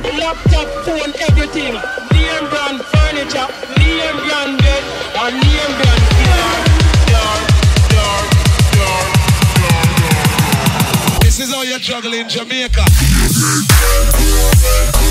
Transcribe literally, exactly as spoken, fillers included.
laptop, phone, everything. Name brand furniture, name brand bed, or name brand car, car, car, car, car. This is how you juggle in Jamaica.